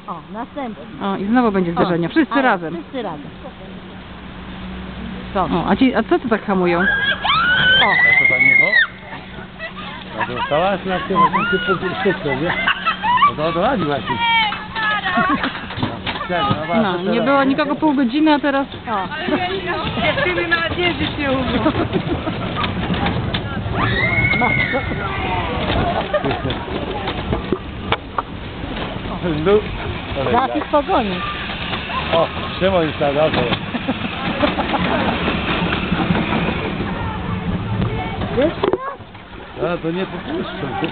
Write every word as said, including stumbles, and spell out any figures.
O, następny. O, i znowu będzie zderzenie. O, Wszyscy ale razem. Wszyscy razem. O, a, ci, a co ty tak hamują? O, A to pani ho? No dostałaś na tym, że ty podszybko, nie? No to o to chodzi właśnie. No, nie było nikogo pół godziny, a teraz... o. Dziewczyny nawet jeździć nie umiem. Zaraz ich pogoni. O, Szymon już na drodze jest. Jeszcze raz? No to nie popuszczą.